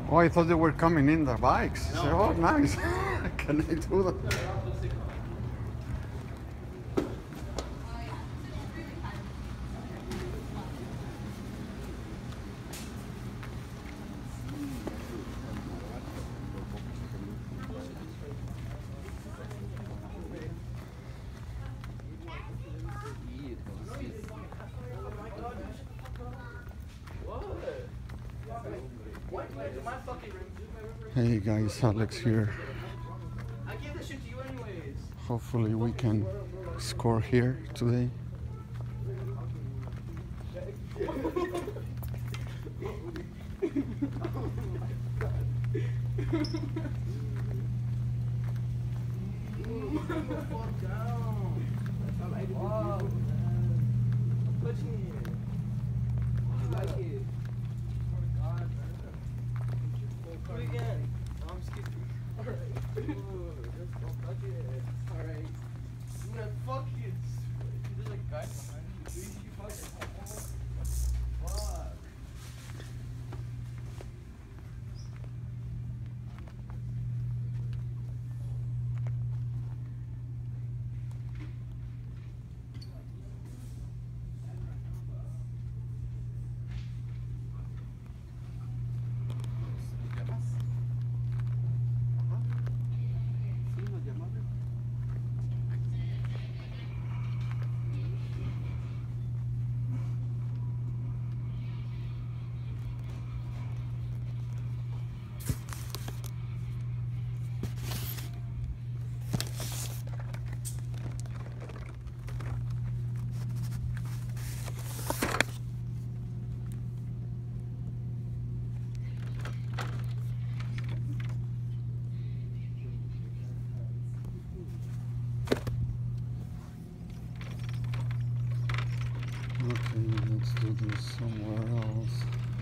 Oh, I thought they were coming in the bikes. No. So, oh, nice. Can I do that? Hey guys, Alex here. I gave this shit to you anyways. Hopefully we can score here today. Wow. I'm pushing it. I like it. Do it again. No, I'm just kidding. Alright. Just don't touch it. Alright. No, fuck you. There's like guys behind you. You fucking. Fuck. Okay, let's do this somewhere else.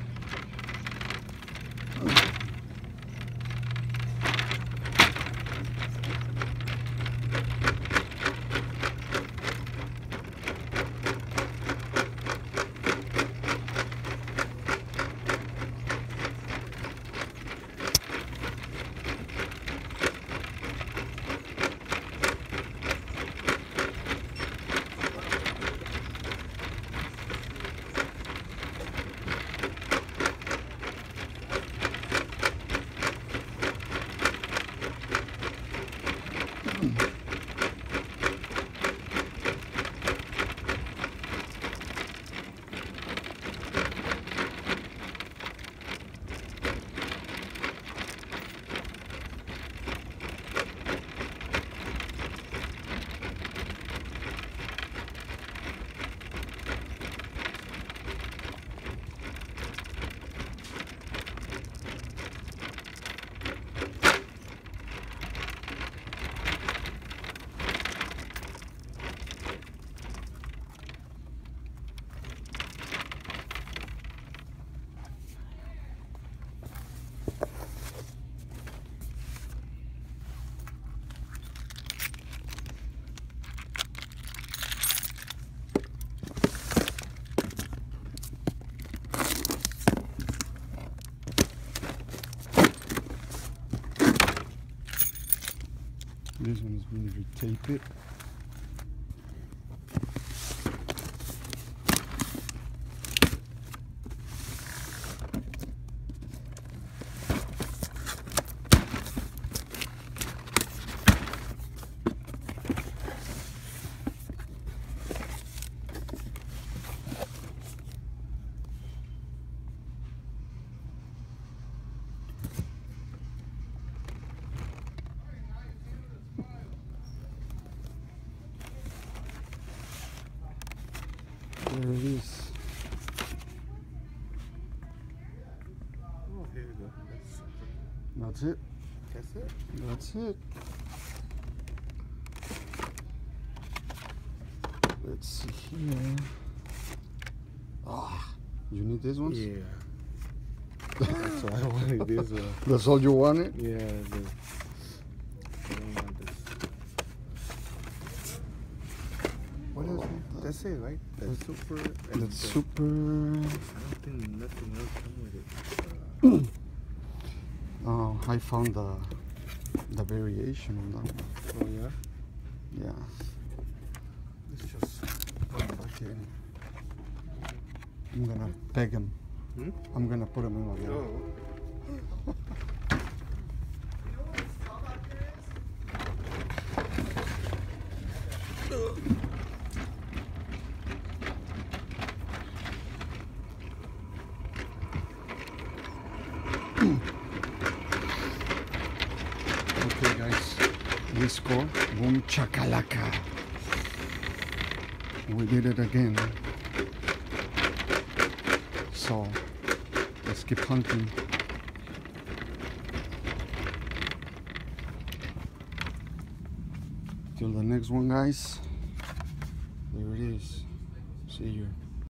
This one is going to retape it. There it is. Oh, here we go. That's it. That's it. That's it. Let's see here. Ah, you need this one? Yeah. That's why I wanted this one. That's all you wanted? Yeah. I don't want this. What else? That's it, right? That's super. And That's super. I don't think nothing else comes with it. I found the variation on that one. Oh yeah. Yeah. Let's just put it back in. I'm gonna peg him. Hmm? I'm gonna put him in again. Oh. Okay, guys, we scored. Boom chakalaka. We did it again. So let's keep hunting. Till the next one, guys. There it is. See you.